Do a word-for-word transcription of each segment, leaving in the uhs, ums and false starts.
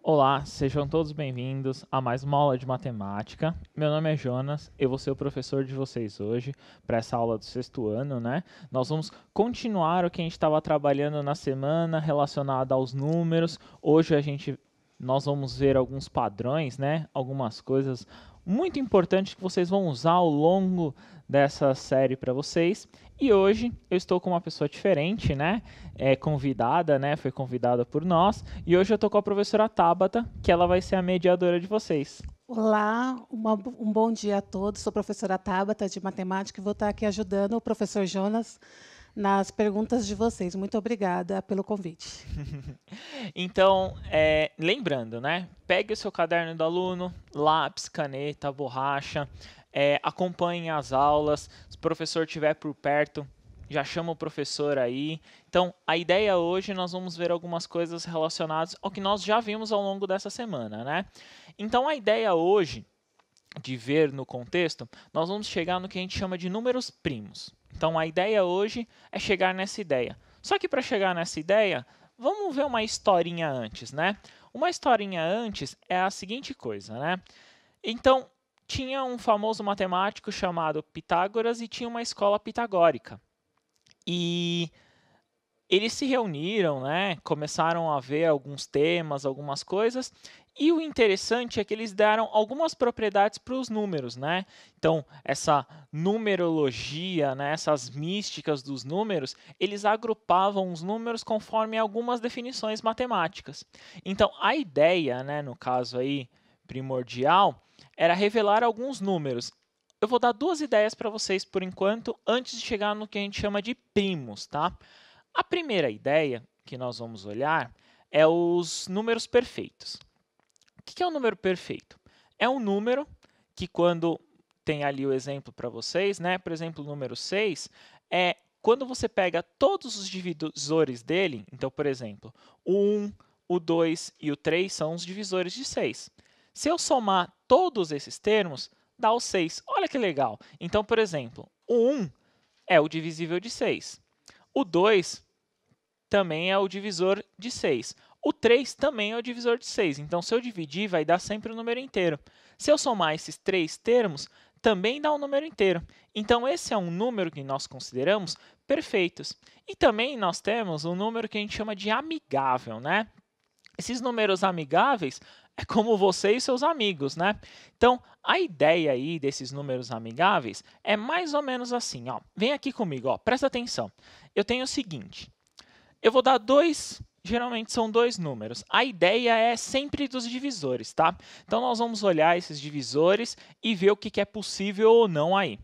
Olá, sejam todos bem-vindos a mais uma aula de matemática. Meu nome é Jonas, eu vou ser o professor de vocês hoje para essa aula do sexto ano, né? Nós vamos continuar o que a gente estava trabalhando na semana relacionado aos números. Hoje a gente, nós vamos ver alguns padrões, né? Algumas coisas muito importantes que vocês vão usar ao longo dessa série para vocês. E hoje eu estou com uma pessoa diferente, né? É convidada, né? Foi convidada por nós. E hoje eu estou com a professora Tabata, que ela vai ser a mediadora de vocês. Olá, uma- um bom dia a todos. Sou a professora Tabata de Matemática e vou estar aqui ajudando o professor Jonas nas perguntas de vocês. Muito obrigada pelo convite. Então, é, lembrando, né? Pegue o seu caderno do aluno, lápis, caneta, borracha, é, acompanhe as aulas. Se o professor estiver por perto, já chama o professor aí. Então, a ideia hoje, nós vamos ver algumas coisas relacionadas ao que nós já vimos ao longo dessa semana, né? Então, a ideia hoje de ver no contexto, nós vamos chegar no que a gente chama de números primos. Então, a ideia hoje é chegar nessa ideia. Só que para chegar nessa ideia, vamos ver uma historinha antes, né? Uma historinha antes é a seguinte coisa, né? Então, tinha um famoso matemático chamado Pitágoras e tinha uma escola pitagórica. E eles se reuniram, né? Começaram a ver alguns temas, algumas coisas, e o interessante é que eles deram algumas propriedades para os números, né? Então, essa numerologia, né? Essas místicas dos números, eles agrupavam os números conforme algumas definições matemáticas. Então, a ideia, né? No caso aí primordial, era revelar alguns números. Eu vou dar duas ideias para vocês por enquanto, antes de chegar no que a gente chama de primos, tá? A primeira ideia que nós vamos olhar é os números perfeitos. O que é um número perfeito? É um número que, quando tem ali o exemplo para vocês, né? Por exemplo, o número seis, é quando você pega todos os divisores dele, então, por exemplo, o um, o dois e o três são os divisores de seis. Se eu somar todos esses termos, dá o seis. Olha que legal! Então, por exemplo, o um é o divisível de seis. O dois também é o divisor de seis. O três também é o divisor de seis. Então, se eu dividir, vai dar sempre o número inteiro. Se eu somar esses três termos, também dá um número inteiro. Então, esse é um número que nós consideramos perfeitos. E também nós temos um número que a gente chama de amigável, né? Esses números amigáveis é como você e seus amigos, né? Então, a ideia aí desses números amigáveis é mais ou menos assim, ó. Vem aqui comigo, ó. Presta atenção. Eu tenho o seguinte. Eu vou dar dois, geralmente são dois números. A ideia é sempre dos divisores, tá? Então, nós vamos olhar esses divisores e ver o que é possível ou não aí.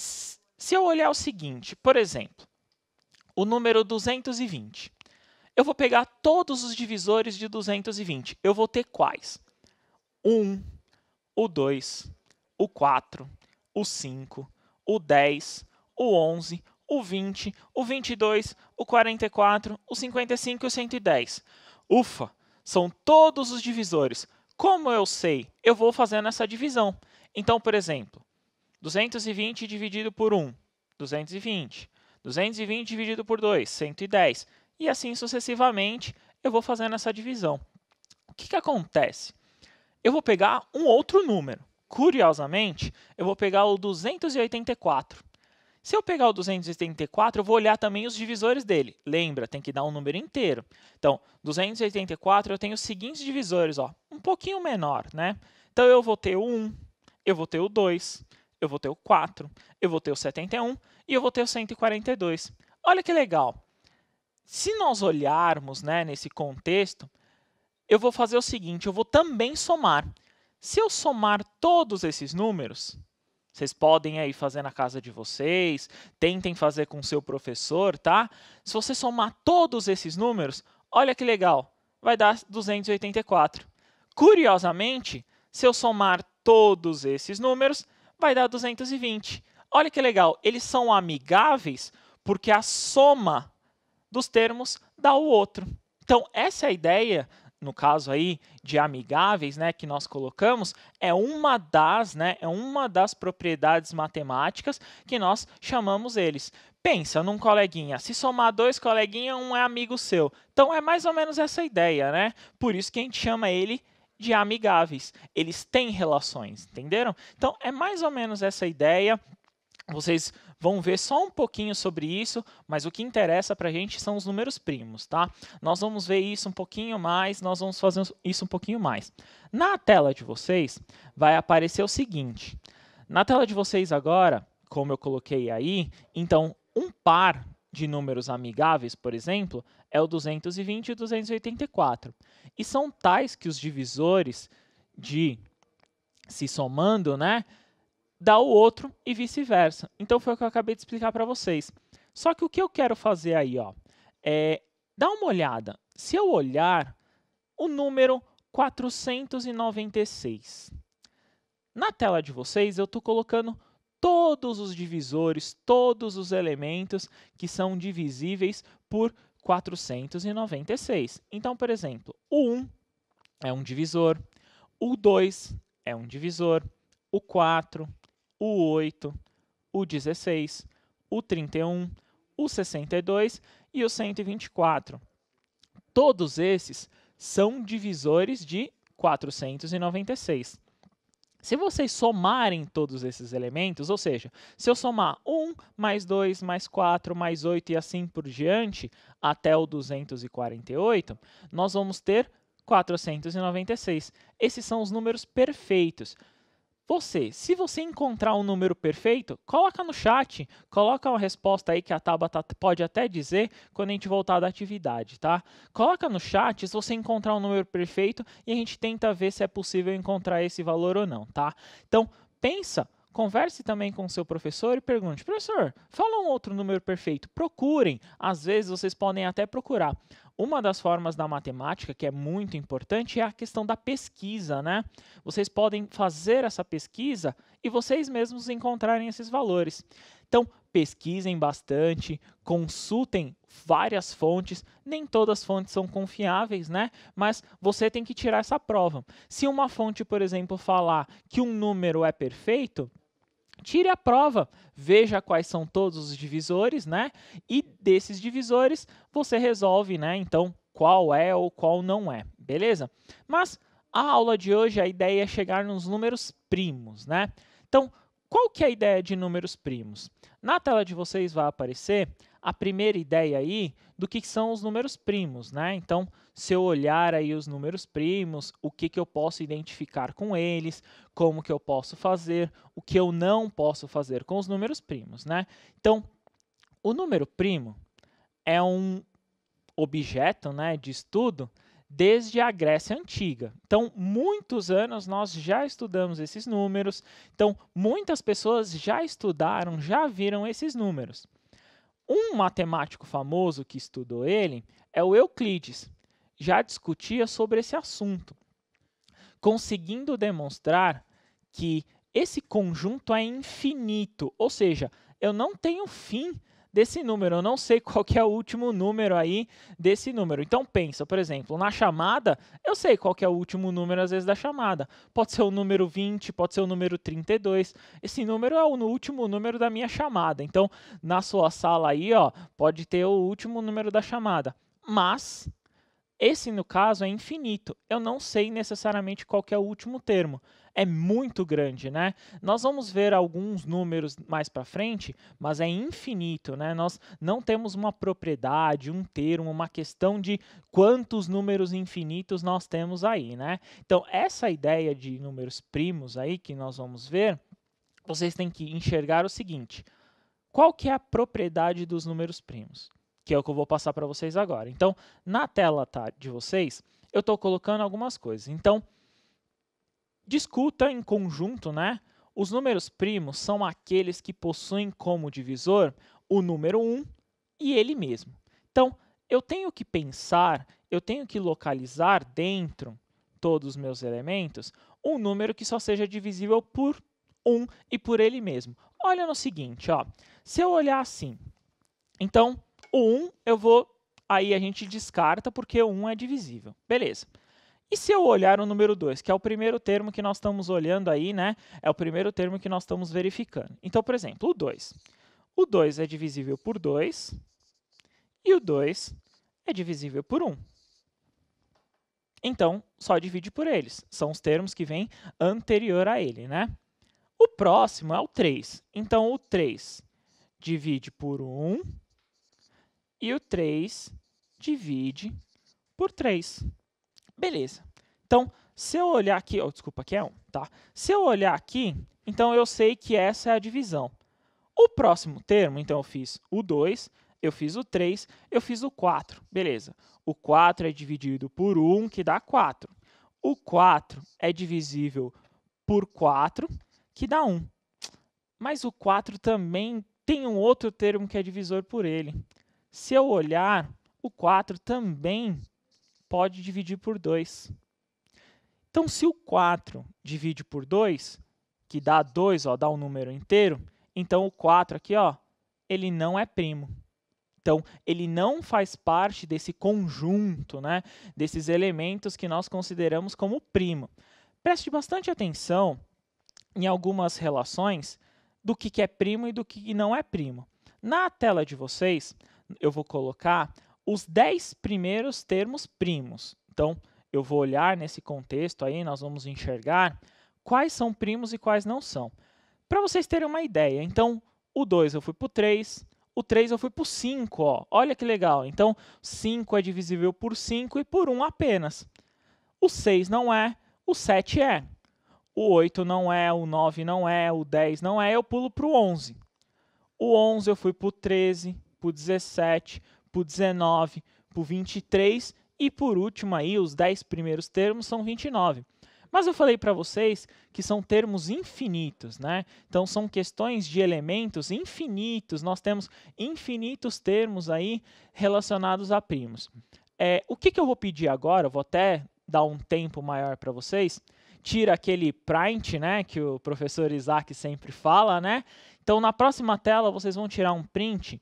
Se eu olhar o seguinte, por exemplo, o número duzentos e vinte. Eu vou pegar todos os divisores de duzentos e vinte. Eu vou ter quais? O um, o dois, o quatro, o cinco, o dez, o onze, o vinte, o vinte e dois, o quarenta e quatro, o cinquenta e cinco e o cento e dez. Ufa! São todos os divisores. Como eu sei? Eu vou fazendo essa divisão. Então, por exemplo, duzentos e vinte dividido por um, duzentos e vinte. duzentos e vinte dividido por dois, cento e dez. E assim sucessivamente, eu vou fazendo essa divisão. O que, que acontece? Eu vou pegar um outro número. Curiosamente, eu vou pegar o duzentos e oitenta e quatro. Se eu pegar o duzentos e oitenta e quatro, eu vou olhar também os divisores dele. Lembra, tem que dar um número inteiro. Então, duzentos e oitenta e quatro, eu tenho os seguintes divisores, ó, um pouquinho menor, né? Então, eu vou ter o um, eu vou ter o dois, eu vou ter o quatro, eu vou ter o setenta e um e eu vou ter o cento e quarenta e dois. Olha que legal! Se nós olharmos, né, nesse contexto, eu vou fazer o seguinte, eu vou também somar. Se eu somar todos esses números, vocês podem aí fazer na casa de vocês, tentem fazer com o seu professor, tá? Se você somar todos esses números, olha que legal, vai dar duzentos e oitenta e quatro. Curiosamente, se eu somar todos esses números, vai dar duzentos e vinte. Olha que legal, eles são amigáveis porque a soma dos termos dá o outro. Então, essa é a ideia, no caso aí de amigáveis, né, que nós colocamos, é uma das, né, é uma das propriedades matemáticas que nós chamamos eles. Pensa num coleguinha. Se somar dois coleguinhas, um é amigo seu. Então, é mais ou menos essa ideia, né? Por isso que a gente chama ele de amigáveis. Eles têm relações, entenderam? Então, é mais ou menos essa ideia. Vocês vão ver só um pouquinho sobre isso, mas o que interessa para a gente são os números primos, tá? Nós vamos ver isso um pouquinho mais, nós vamos fazer isso um pouquinho mais. Na tela de vocês, vai aparecer o seguinte. Na tela de vocês agora, como eu coloquei aí, então, um par de números amigáveis, por exemplo, é o duzentos e vinte e o duzentos e oitenta e quatro. E são tais que os divisores de se somando, né, dá o outro e vice-versa. Então, foi o que eu acabei de explicar para vocês. Só que o que eu quero fazer aí, ó, é dar uma olhada. Se eu olhar o número quatrocentos e noventa e seis, na tela de vocês, eu estou colocando todos os divisores, todos os elementos que são divisíveis por quatrocentos e noventa e seis. Então, por exemplo, o um é um divisor, o dois é um divisor, o quatro, o oito, o dezesseis, o trinta e um, o sessenta e dois e o cento e vinte e quatro. Todos esses são divisores de quatrocentos e noventa e seis. Se vocês somarem todos esses elementos, ou seja, se eu somar um, mais dois, mais quatro, mais oito e assim por diante, até o duzentos e quarenta e oito, nós vamos ter quatrocentos e noventa e seis. Esses são os números perfeitos. Você, se você encontrar um número perfeito, coloca no chat, coloca uma resposta aí que a Tabata pode até dizer quando a gente voltar da atividade, tá? Coloca no chat se você encontrar um número perfeito e a gente tenta ver se é possível encontrar esse valor ou não, tá? Então, pensa, converse também com o seu professor e pergunte, professor, fala um outro número perfeito. Procurem, às vezes vocês podem até procurar. Uma das formas da matemática que é muito importante é a questão da pesquisa, né? Vocês podem fazer essa pesquisa e vocês mesmos encontrarem esses valores. Então, pesquisem bastante, consultem várias fontes, nem todas as fontes são confiáveis, né? Mas você tem que tirar essa prova. Se uma fonte, por exemplo, falar que um número é perfeito, tire a prova, veja quais são todos os divisores, né? E desses divisores você resolve, né? Então, qual é ou qual não é, beleza? Mas a aula de hoje, a ideia é chegar nos números primos, né? Então, qual que é a ideia de números primos? Na tela de vocês vai aparecer a primeira ideia aí do que são os números primos, né? Então, se eu olhar aí os números primos, o que, que eu posso identificar com eles, como que eu posso fazer, o que eu não posso fazer com os números primos, né? Então, o número primo é um objeto, né, de estudo desde a Grécia Antiga. Então, muitos anos nós já estudamos esses números, então muitas pessoas já estudaram, já viram esses números. Um matemático famoso que estudou ele é o Euclides. Já discutia sobre esse assunto, conseguindo demonstrar que esse conjunto é infinito, ou seja, eu não tenho fim desse número, eu não sei qual que é o último número aí desse número. Então pensa, por exemplo, na chamada, eu sei qual que é o último número às vezes da chamada. Pode ser o número vinte, pode ser o número trinta e dois. Esse número é o último número da minha chamada. Então, na sua sala aí, ó, pode ter o último número da chamada. Mas esse, no caso, é infinito. Eu não sei necessariamente qual que é o último termo. É muito grande, né? Nós vamos ver alguns números mais para frente, mas é infinito, né? Nós não temos uma propriedade, um termo, uma questão de quantos números infinitos nós temos aí, né? Então, essa ideia de números primos aí que nós vamos ver, vocês têm que enxergar o seguinte: qual que é a propriedade dos números primos? Que é o que eu vou passar para vocês agora. Então, na tela tá, de vocês, eu estou colocando algumas coisas. Então, discuta em conjunto, né? Os números primos são aqueles que possuem como divisor o número um e ele mesmo. Então, eu tenho que pensar, eu tenho que localizar dentro todos os meus elementos um número que só seja divisível por um e por ele mesmo. Olha no seguinte, ó. Se eu olhar assim, então, o um eu vou, aí a gente descarta porque o um é divisível. Beleza. E se eu olhar o número dois, que é o primeiro termo que nós estamos olhando aí, né? É o primeiro termo que nós estamos verificando. Então, por exemplo, o dois. O dois é divisível por dois e o dois é divisível por um. Então, só divide por eles. São os termos que vêm anterior a ele, né? O próximo é o três. Então, o três divide por um e o três divide por três. Beleza. Então, se eu olhar aqui, oh, desculpa, aqui é um, tá? Se eu olhar aqui, então eu sei que essa é a divisão. O próximo termo, então eu fiz o dois, eu fiz o três, eu fiz o quatro. Beleza. O quatro é dividido por um, que dá quatro. O quatro é divisível por quatro, que dá um. Mas o quatro também tem um outro termo que é divisor por ele. Se eu olhar, o quatro também pode dividir por dois. Então, se o quatro divide por dois, que dá dois, ó, dá um número inteiro, então o quatro aqui, ó, ele não é primo. Então, ele não faz parte desse conjunto, né, desses elementos que nós consideramos como primo. Preste bastante atenção em algumas relações do que, que é primo e do que não é primo. Na tela de vocês, eu vou colocar os dez primeiros termos primos. Então, eu vou olhar nesse contexto aí, nós vamos enxergar quais são primos e quais não são. Para vocês terem uma ideia, então, o dois eu fui para o três, o três eu fui para o cinco, ó. Olha que legal. Então, cinco é divisível por cinco e por um apenas. O seis não é, o sete é. O oito não é, o nove não é, o dez não é, eu pulo para o onze. O onze eu fui para o treze, para o dezessete, para o dezenove, para o vinte e três e, por último, aí, os dez primeiros termos são vinte e nove. Mas eu falei para vocês que são termos infinitos, né? Então, são questões de elementos infinitos. Nós temos infinitos termos aí relacionados a primos. É, o que, que eu vou pedir agora? Eu vou até dar um tempo maior para vocês. Tira aquele print, né, que o professor Isaac sempre fala, né? Então, na próxima tela, vocês vão tirar um print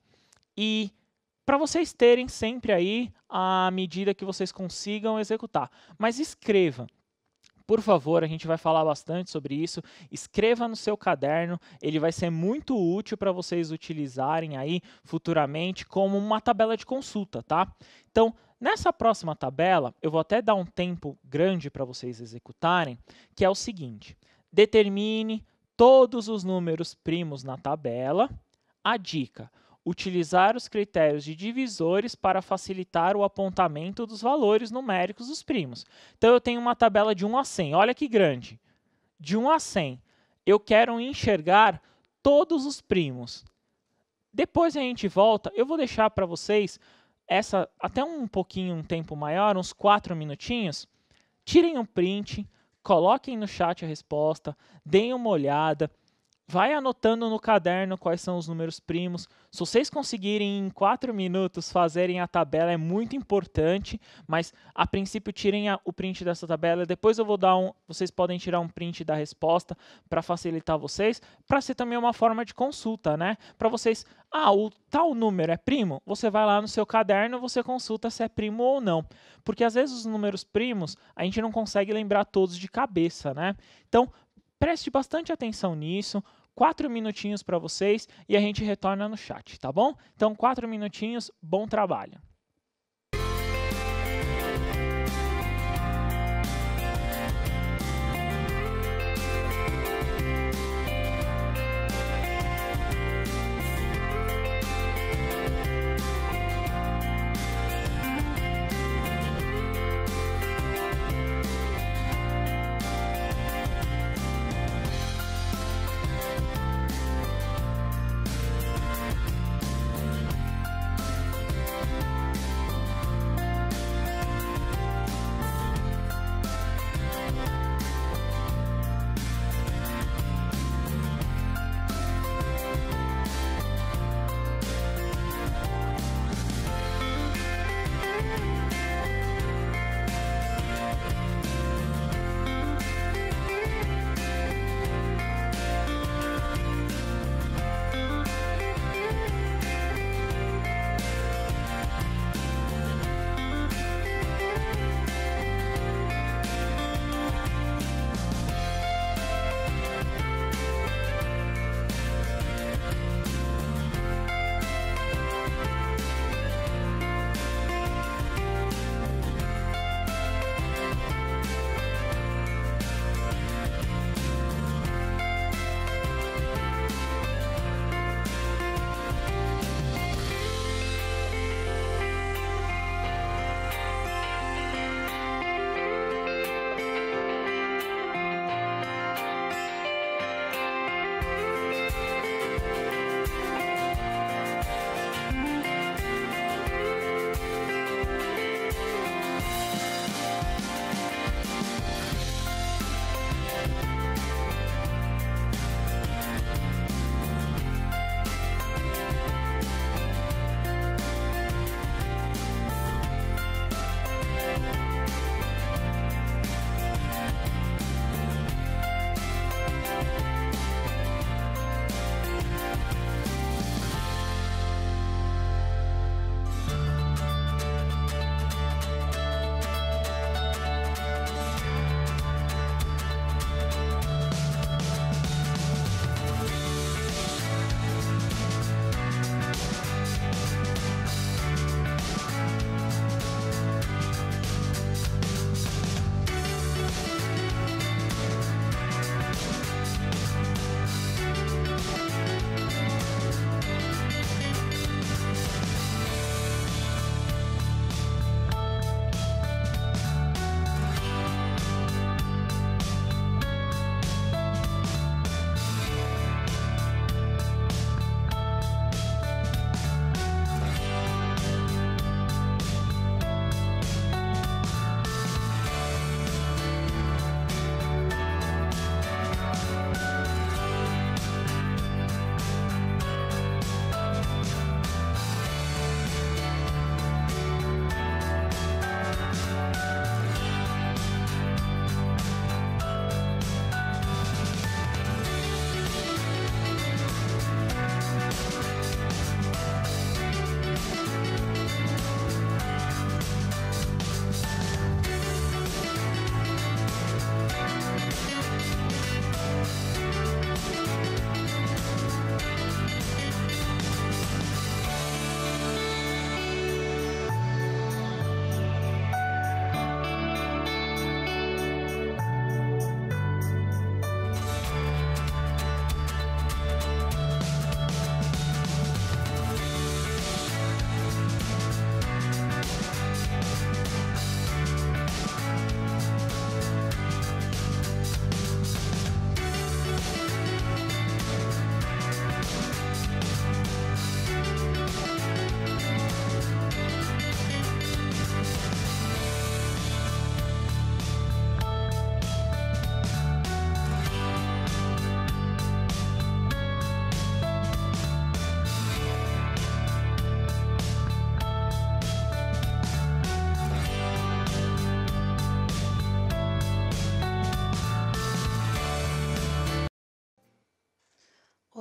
e para vocês terem sempre aí a medida que vocês consigam executar. Mas escreva. Por favor, a gente vai falar bastante sobre isso. Escreva no seu caderno, ele vai ser muito útil para vocês utilizarem aí futuramente como uma tabela de consulta, tá? Então, nessa próxima tabela, eu vou até dar um tempo grande para vocês executarem, que é o seguinte: determine todos os números primos na tabela. A dica: utilizar os critérios de divisores para facilitar o apontamento dos valores numéricos dos primos. Então, eu tenho uma tabela de um a cem. Olha que grande. De um a cem. Eu quero enxergar todos os primos. Depois a gente volta. Eu vou deixar para vocês essa até um pouquinho, um tempo maior, uns quatro minutinhos. Tirem um print, coloquem no chat a resposta, deem uma olhada. Vai anotando no caderno quais são os números primos. Se vocês conseguirem em quatro minutos fazerem a tabela, é muito importante, mas a princípio tirem a, o print dessa tabela. Depois eu vou dar um, vocês podem tirar um print da resposta para facilitar vocês, para ser também uma forma de consulta, né? Para vocês, ah, o tal número é primo? Você vai lá no seu caderno, você consulta se é primo ou não. Porque às vezes os números primos a gente não consegue lembrar todos de cabeça, né? Então, preste bastante atenção nisso. Quatro minutinhos para vocês e a gente retorna no chat, tá bom? Então, quatro minutinhos, bom trabalho.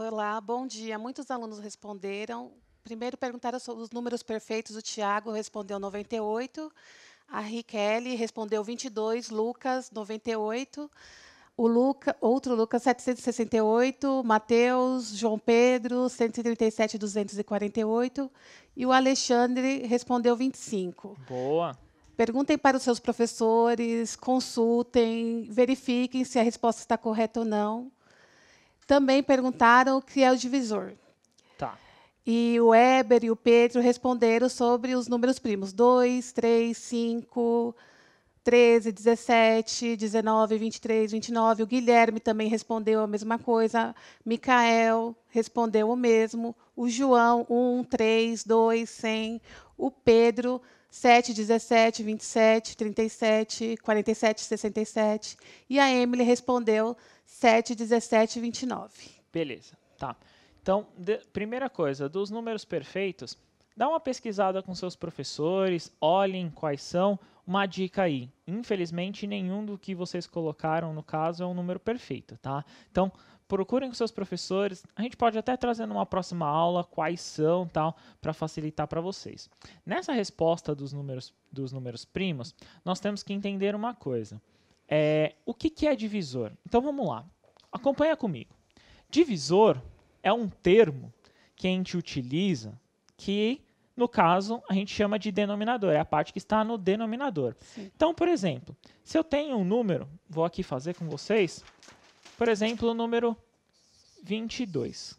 Olá, bom dia. Muitos alunos responderam. Primeiro perguntaram sobre os números perfeitos. O Tiago respondeu noventa e oito. A Riquelme respondeu vinte e dois. Lucas, noventa e oito. O Luca, outro Lucas, setecentos e sessenta e oito. Matheus, João Pedro, cento e trinta e sete, duzentos e quarenta e oito. E o Alexandre respondeu vinte e cinco. Boa. Perguntem para os seus professores, consultem, verifiquem se a resposta está correta ou não. Também perguntaram o que é o divisor. Tá. E o Weber e o Pedro responderam sobre os números primos. dois, três, cinco, treze, dezessete, dezenove, vinte e três, vinte e nove. O Guilherme também respondeu a mesma coisa. Micael respondeu o mesmo. O João, um, três, dois, cem. O Pedro, sete, dezessete, vinte e sete, trinta e sete, quarenta e sete, sessenta e sete. E a Emily respondeu sete, dezessete, vinte e nove. Beleza, tá. Então, de, primeira coisa, dos números perfeitos, dá uma pesquisada com seus professores, olhem quais são. Uma dica aí, infelizmente, nenhum do que vocês colocaram, no caso, é um número perfeito, tá? Então, procurem com seus professores. A gente pode até trazer numa próxima aula quais são, tal, para facilitar para vocês. Nessa resposta dos números, dos números primos, nós temos que entender uma coisa. É, o que, que é divisor? Então, vamos lá. Acompanha comigo. Divisor é um termo que a gente utiliza que, no caso, a gente chama de denominador. É a parte que está no denominador. Sim. Então, por exemplo, se eu tenho um número, vou aqui fazer com vocês, por exemplo, o número vinte e dois.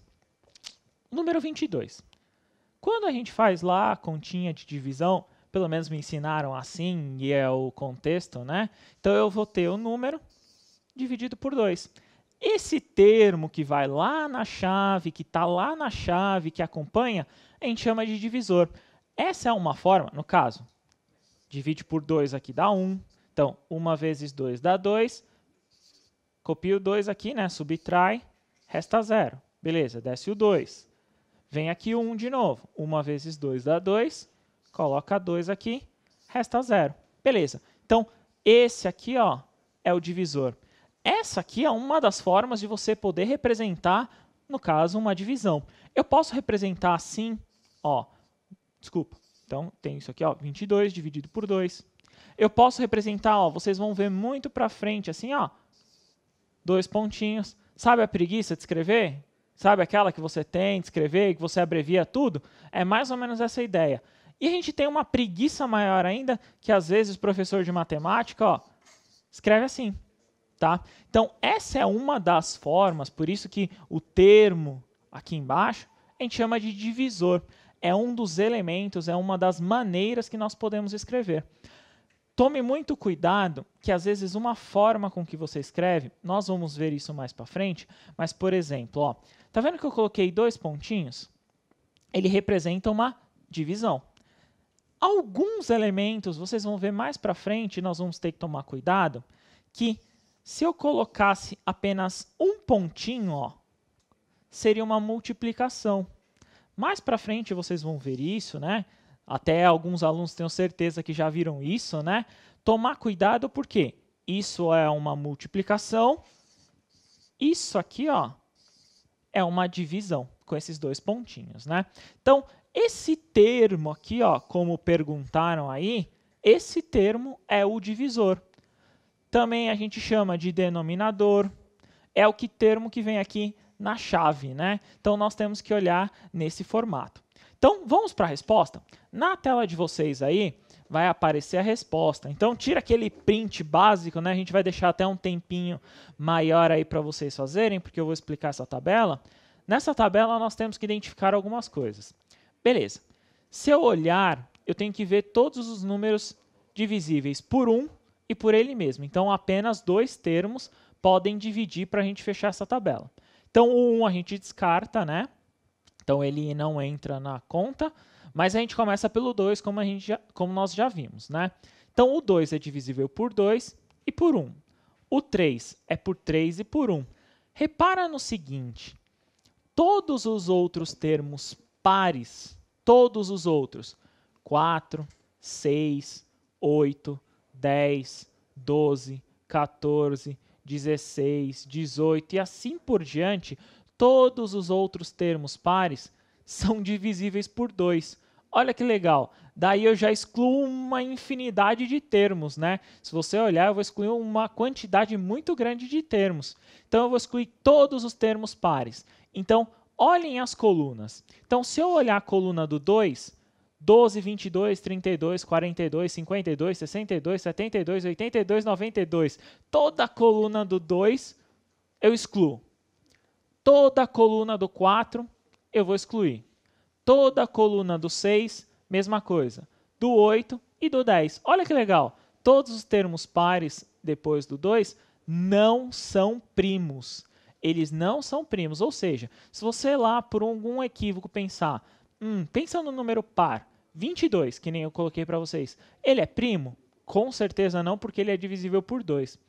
O número vinte e dois. Quando a gente faz lá a continha de divisão, pelo menos me ensinaram assim, e é o contexto, né? Então, eu vou ter o número dividido por dois. Esse termo que vai lá na chave, que está lá na chave, que acompanha, a gente chama de divisor. Essa é uma forma, no caso, divide por dois aqui dá um. Então, uma vezes dois dá dois. Copia o dois aqui, né? Subtrai, resta zero. Beleza, desce o dois. Vem aqui o um de novo. uma vezes dois dá dois. Coloca dois aqui, resta zero. Beleza. Então, esse aqui, ó, é o divisor. Essa aqui é uma das formas de você poder representar, no caso, uma divisão. Eu posso representar assim, ó, desculpa, então tem isso aqui, ó, vinte e dois dividido por dois. Eu posso representar, ó, vocês vão ver muito para frente, assim, ó, dois pontinhos. Sabe a preguiça de escrever? Sabe aquela que você tem de escrever, que você abrevia tudo? É mais ou menos essa ideia. E a gente tem uma preguiça maior ainda, que às vezes o professor de matemática, ó, escreve assim. Tá? Então, essa é uma das formas, por isso que o termo aqui embaixo a gente chama de divisor. É um dos elementos, é uma das maneiras que nós podemos escrever. Tome muito cuidado, que às vezes uma forma com que você escreve, nós vamos ver isso mais para frente, mas, por exemplo, ó, tá vendo que eu coloquei dois pontinhos? Ele representa uma divisão. Alguns elementos, vocês vão ver mais para frente, nós vamos ter que tomar cuidado, que se eu colocasse apenas um pontinho, ó, seria uma multiplicação. Mais para frente vocês vão ver isso, né? Até alguns alunos tenho certeza que já viram isso, né? Tomar cuidado porque isso é uma multiplicação, isso aqui, ó, é uma divisão com esses dois pontinhos, né? Então, esse termo aqui, ó, como perguntaram aí, esse termo é o divisor. Também a gente chama de denominador, é o que termo que vem aqui na chave, né? Então, nós temos que olhar nesse formato. Então, vamos para a resposta? Na tela de vocês aí, vai aparecer a resposta. Então, tira aquele print básico, né? A gente vai deixar até um tempinho maior aí para vocês fazerem, porque eu vou explicar essa tabela. Nessa tabela, nós temos que identificar algumas coisas. Beleza. Se eu olhar, eu tenho que ver todos os números divisíveis por um e por ele mesmo. Então, apenas dois termos podem dividir para a gente fechar essa tabela. Então, o um a gente descarta, né? Então, ele não entra na conta, mas a gente começa pelo dois, como, a gente já, como nós já vimos, né? Então, o dois é divisível por dois e por um. O três é por três e por um. Repara no seguinte, todos os outros termos pares, todos os outros, quatro, seis, oito, dez, doze, quatorze, dezesseis, dezoito e assim por diante, todos os outros termos pares são divisíveis por dois. Olha que legal. Daí eu já excluo uma infinidade de termos, né? Se você olhar, eu vou excluir uma quantidade muito grande de termos. Então, eu vou excluir todos os termos pares. Então, olhem as colunas. Então, se eu olhar a coluna do dois, doze, vinte e dois, trinta e dois, quarenta e dois, cinquenta e dois, sessenta e dois, setenta e dois, oitenta e dois, noventa e dois, toda a coluna do dois eu excluo. Toda a coluna do quatro eu vou excluir. Toda a coluna do seis, mesma coisa. Do oito e do dez. Olha que legal. Todos os termos pares depois do dois não são primos. Eles não são primos. Ou seja, se você lá por algum equívoco pensar, hum, pensa no número par, vinte e dois, que nem eu coloquei para vocês, ele é primo? Com certeza não, porque ele é divisível por dois.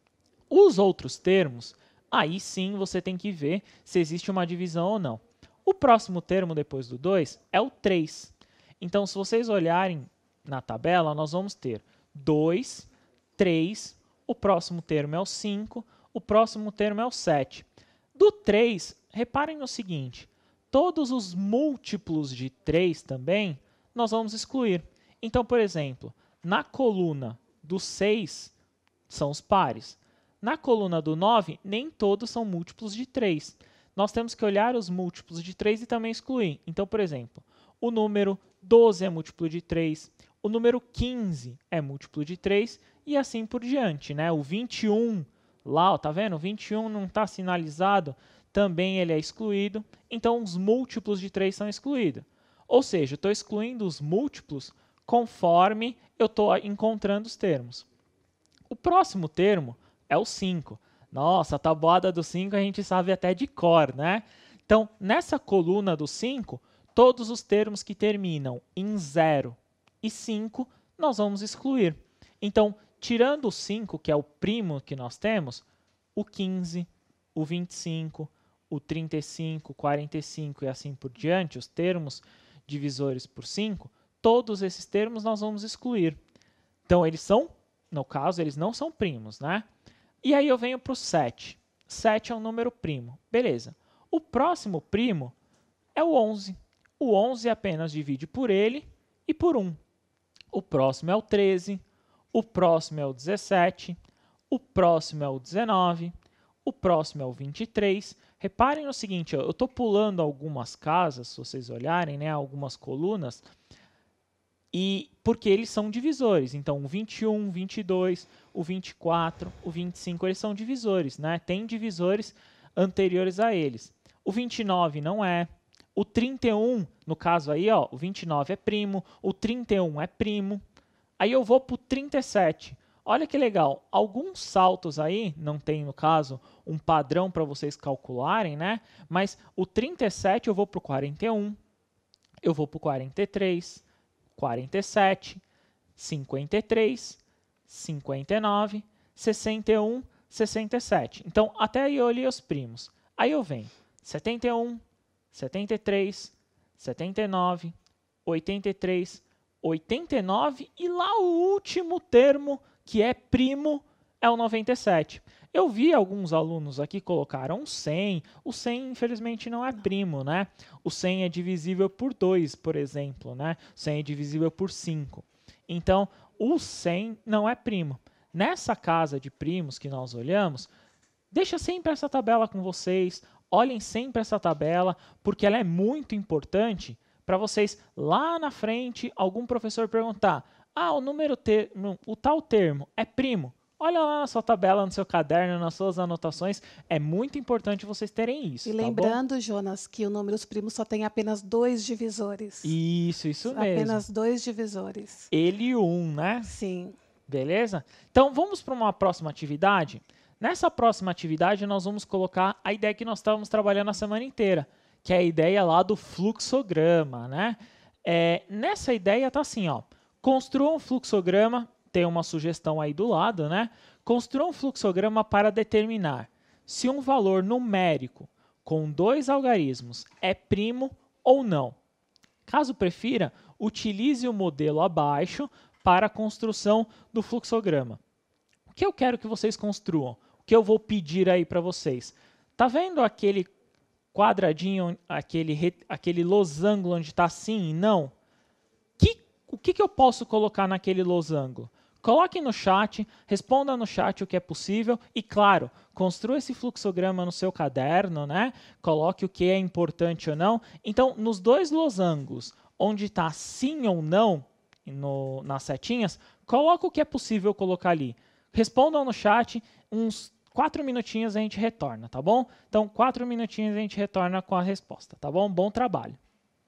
Os outros termos, aí sim você tem que ver se existe uma divisão ou não. O próximo termo depois do dois é o três. Então, se vocês olharem na tabela, nós vamos ter dois, três, o próximo termo é o cinco, o próximo termo é o sete. Do três, reparem no seguinte, todos os múltiplos de três também, nós vamos excluir. Então, por exemplo, na coluna do seis, são os pares. Na coluna do nove, nem todos são múltiplos de três. Nós temos que olhar os múltiplos de três e também excluir. Então, por exemplo, o número doze é múltiplo de três, o número quinze é múltiplo de três e assim por diante, né? O vinte e um, lá, ó, tá vendo? O vinte e um não está sinalizado, também ele é excluído. Então, os múltiplos de três são excluídos. Ou seja, eu estou excluindo os múltiplos conforme eu estou encontrando os termos. O próximo termo é o cinco. Nossa, a tabuada do cinco a gente sabe até de cor, né? Então, nessa coluna do cinco, todos os termos que terminam em zero e cinco, nós vamos excluir. Então, tirando o cinco, que é o primo que nós temos, o quinze, o vinte e cinco, o trinta e cinco, quarenta e cinco e assim por diante, os termos divisores por cinco, todos esses termos nós vamos excluir. Então, eles são, no caso, eles não são primos, né? E aí eu venho para o sete. sete é um número primo. Beleza. O próximo primo é o onze. O onze apenas divide por ele e por um. O próximo é o treze. O próximo é o dezessete. O próximo é o dezenove. O próximo é o vinte e três. Reparem no seguinte, ó, eu estou pulando algumas casas, se vocês olharem, né, algumas colunas, e porque eles são divisores. Então, o vinte e um, vinte e dois, o vinte e quatro, o vinte e cinco, eles são divisores, né? Tem divisores anteriores a eles. O vinte e nove não é. O trinta e um, no caso aí, ó, o vinte e nove é primo, o trinta e um é primo. Aí eu vou para o trinta e sete. Olha que legal, alguns saltos aí, não tem no caso um padrão para vocês calcularem, né? Mas o trinta e sete eu vou para o quarenta e um, eu vou para o quarenta e três, quarenta e sete, cinquenta e três, cinquenta e nove, sessenta e um, sessenta e sete. Então, até aí eu olhei os primos. Aí eu venho setenta e um, setenta e três, setenta e nove, oitenta e três, oitenta e nove e lá o último termo que é primo é o noventa e sete. Eu vi alguns alunos aqui colocaram cem. O cem, infelizmente, não é primo, né? O cem é divisível por dois, por exemplo, né? O cem é divisível por cinco. Então, o cem não é primo. Nessa casa de primos que nós olhamos, deixa sempre essa tabela com vocês. Olhem sempre essa tabela, porque ela é muito importante para vocês, lá na frente, algum professor perguntar: ah, o número termo, o tal termo é primo? Olha lá na sua tabela, no seu caderno, nas suas anotações. É muito importante vocês terem isso. E tá lembrando, bom? Jonas, que o números primos só tem apenas dois divisores. Isso, isso mesmo. Apenas dois divisores. Ele e um, né? Sim. Beleza? Então, vamos para uma próxima atividade. Nessa próxima atividade, nós vamos colocar a ideia que nós estávamos trabalhando a semana inteira, que é a ideia lá do fluxograma, né? É, nessa ideia tá assim, ó. Construa um fluxograma, tem uma sugestão aí do lado, né? Construa um fluxograma para determinar se um valor numérico com dois algarismos é primo ou não. Caso prefira, utilize o modelo abaixo para a construção do fluxograma. O que eu quero que vocês construam? O que eu vou pedir aí para vocês? Tá vendo aquele quadradinho, aquele, re- aquele losango onde está sim e não? Que, o que, que eu posso colocar naquele losango? Coloque no chat, responda no chat o que é possível e, claro, construa esse fluxograma no seu caderno, né? Coloque o que é importante ou não. Então, nos dois losangos, onde está sim ou não, no, nas setinhas, coloca o que é possível colocar ali. Respondam no chat, uns quatro minutinhos a gente retorna, tá bom? Então, quatro minutinhos a gente retorna com a resposta, tá bom? Bom trabalho.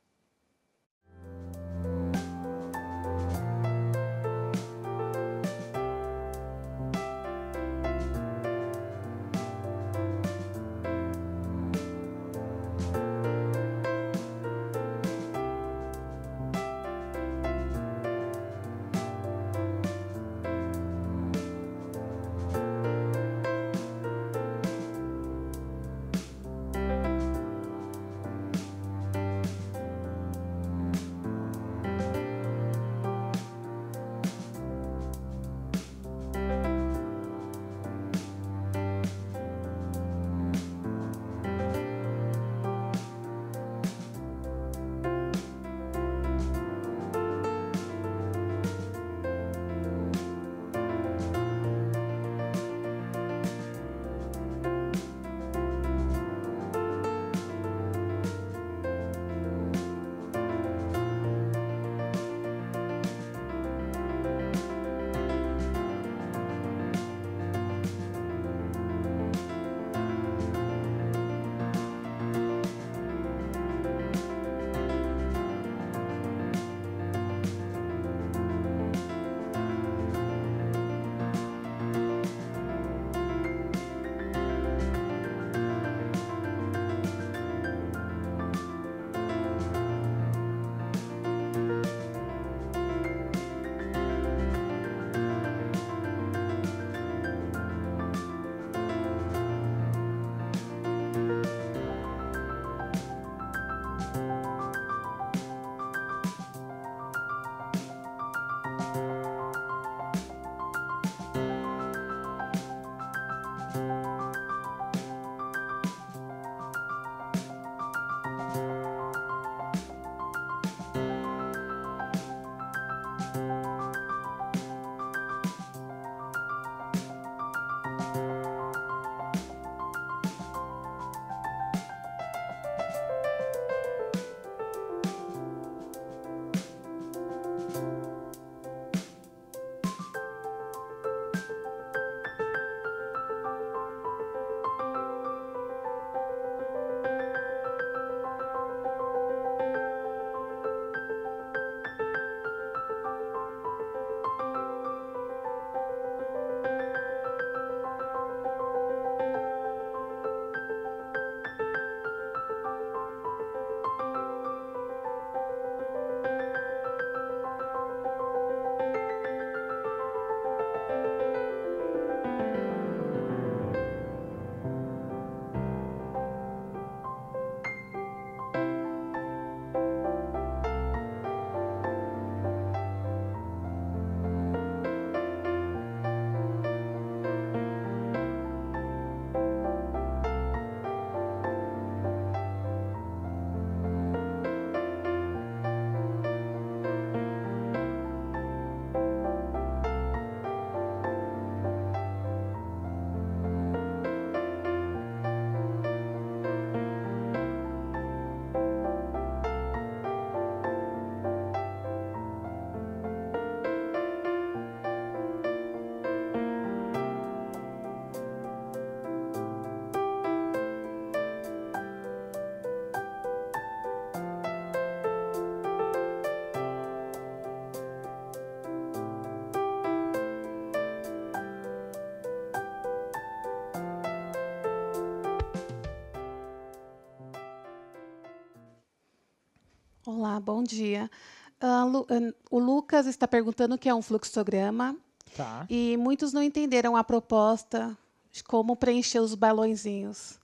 Olá, bom dia. Ah, Lu- ah, o Lucas está perguntando o que é um fluxograma Tá. e muitos não entenderam a proposta de como preencher os balõezinhos.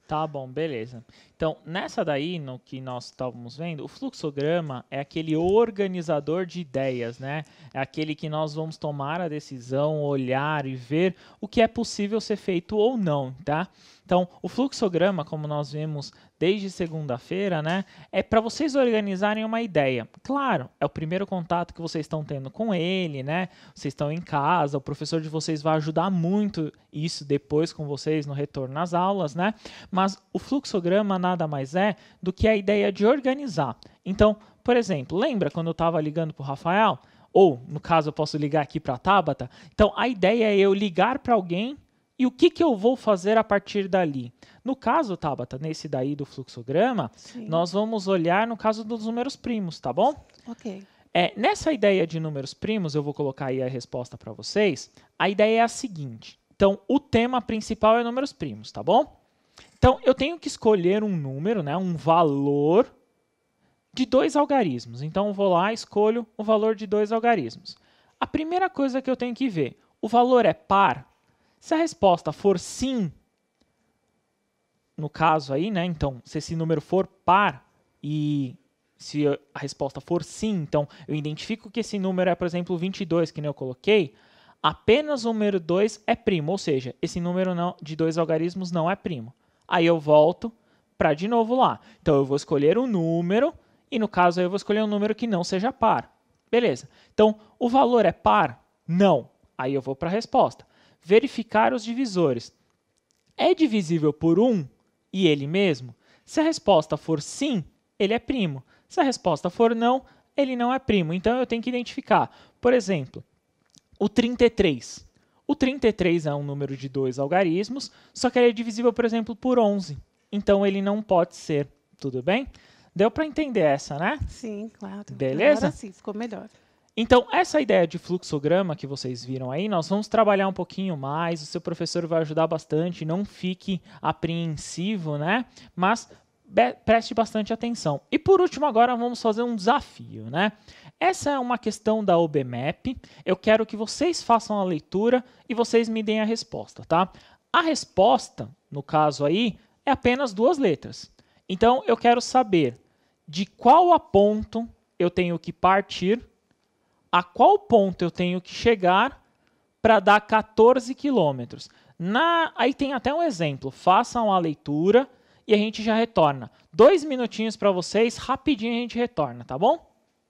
Tá bom, beleza. Então, nessa daí, no que nós estávamos vendo, o fluxograma é aquele organizador de ideias, né? É aquele que nós vamos tomar a decisão, olhar e ver o que é possível ser feito ou não, tá? Então, o fluxograma, como nós vimos desde segunda-feira, né, é para vocês organizarem uma ideia. Claro, é o primeiro contato que vocês estão tendo com ele, né? Vocês estão em casa, o professor de vocês vai ajudar muito isso depois com vocês no retorno às aulas, né? Mas o fluxograma nada mais é do que a ideia de organizar. Então, por exemplo, lembra quando eu estava ligando para o Rafael? Ou, no caso, eu posso ligar aqui para a Tabata? Então, a ideia é eu ligar para alguém e o que, que eu vou fazer a partir dali. No caso, Tabata, nesse daí do fluxograma, Sim. nós vamos olhar no caso dos números primos, tá bom? Ok. É, nessa ideia de números primos, eu vou colocar aí a resposta para vocês. A ideia é a seguinte. Então, o tema principal é números primos, tá bom? Então, eu tenho que escolher um número, né, um valor de dois algarismos. Então, eu vou lá e escolho o valor de dois algarismos. A primeira coisa que eu tenho que ver, o valor é par? Se a resposta for sim, no caso aí, né, então, se esse número for par e se a resposta for sim, então eu identifico que esse número é, por exemplo, vinte e dois, que nem eu coloquei, apenas o número dois é primo, ou seja, esse número não, de dois algarismos não é primo. Aí eu volto para de novo lá. Então eu vou escolher um número e no caso aí eu vou escolher um número que não seja par. Beleza. Então o valor é par? Não. Aí eu vou para a resposta. Verificar os divisores. É divisível por um e ele mesmo? Se a resposta for sim, ele é primo. Se a resposta for não, ele não é primo. Então eu tenho que identificar. Por exemplo, o trinta e três. O trinta e três é um número de dois algarismos, só que ele é divisível, por exemplo, por onze. Então ele não pode ser. Tudo bem? Deu para entender essa, né? Sim, claro. Beleza? Agora sim, ficou melhor. Então, essa ideia de fluxograma que vocês viram aí, nós vamos trabalhar um pouquinho mais, o seu professor vai ajudar bastante, não fique apreensivo, né? Mas preste bastante atenção. E por último, agora vamos fazer um desafio, né? Essa é uma questão da O B M A P, eu quero que vocês façam a leitura e vocês me deem a resposta, tá? A resposta, no caso aí, é apenas duas letras. Então, eu quero saber de qual a ponto eu tenho que partir, a qual ponto eu tenho que chegar para dar quatorze quilômetros. Na... Aí tem até um exemplo. Façam a leitura e a gente já retorna. Dois minutinhos para vocês, rapidinho a gente retorna, tá bom?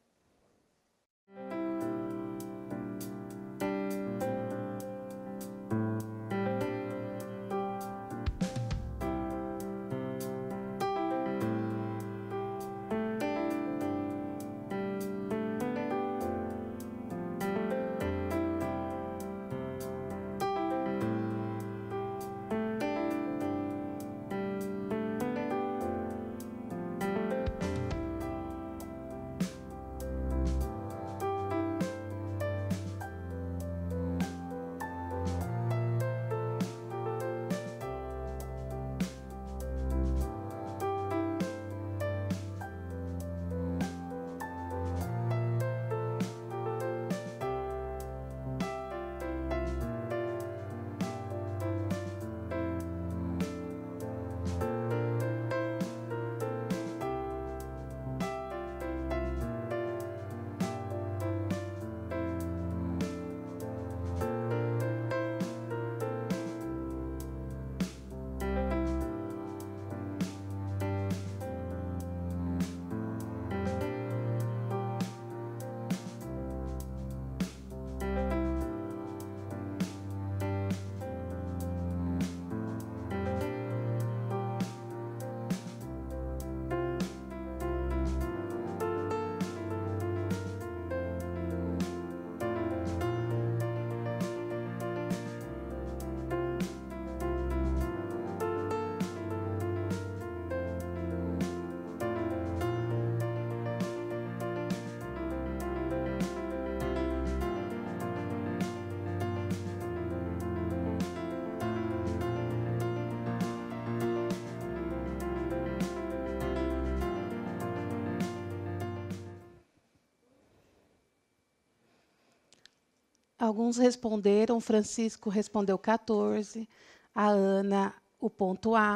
Alguns responderam, Francisco respondeu quatorze, a Ana, o ponto A,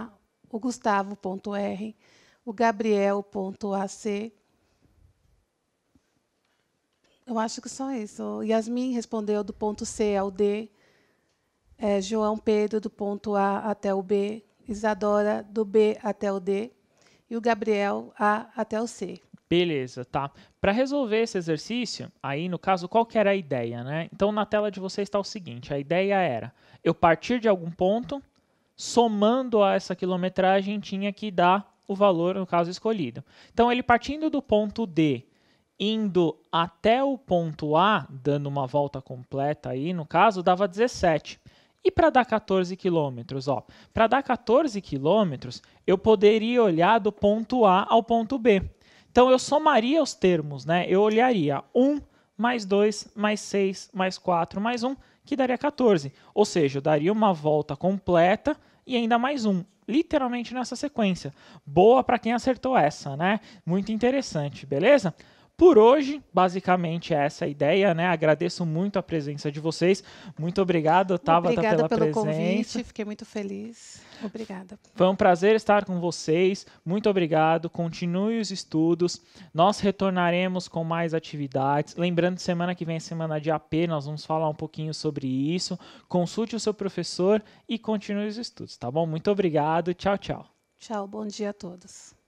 o Gustavo.R, o Gabriel.ac. Eu acho que só isso. O Yasmin respondeu do ponto C ao D, é, João Pedro do ponto A até o B, Isadora do B até o D e o Gabriel A até o C. Beleza, tá? Para resolver esse exercício, aí no caso, qual que era a ideia, né? Então na tela de vocês está o seguinte, a ideia era eu partir de algum ponto, somando a essa quilometragem tinha que dar o valor no caso escolhido. Então ele partindo do ponto D, indo até o ponto A, dando uma volta completa aí, no caso, dava dezessete. E para dar quatorze quilômetros, ó, para dar quatorze quilômetros, eu poderia olhar do ponto A ao ponto B. Então, eu somaria os termos, né? Eu olharia um, mais dois, mais seis, mais quatro, mais um, que daria quatorze. Ou seja, eu daria uma volta completa e ainda mais um. Literalmente nessa sequência. Boa para quem acertou essa, né? Muito interessante, beleza? Por hoje, basicamente, essa é a ideia, né? Agradeço muito a presença de vocês. Muito obrigado, Tabata, Obrigada pela pelo presença. convite, fiquei muito feliz. Obrigada. Foi um prazer estar com vocês. Muito obrigado. Continue os estudos. Nós retornaremos com mais atividades. Lembrando, semana que vem é semana de A P, nós vamos falar um pouquinho sobre isso. Consulte o seu professor e continue os estudos, tá bom? Muito obrigado. Tchau, tchau. Tchau, bom dia a todos.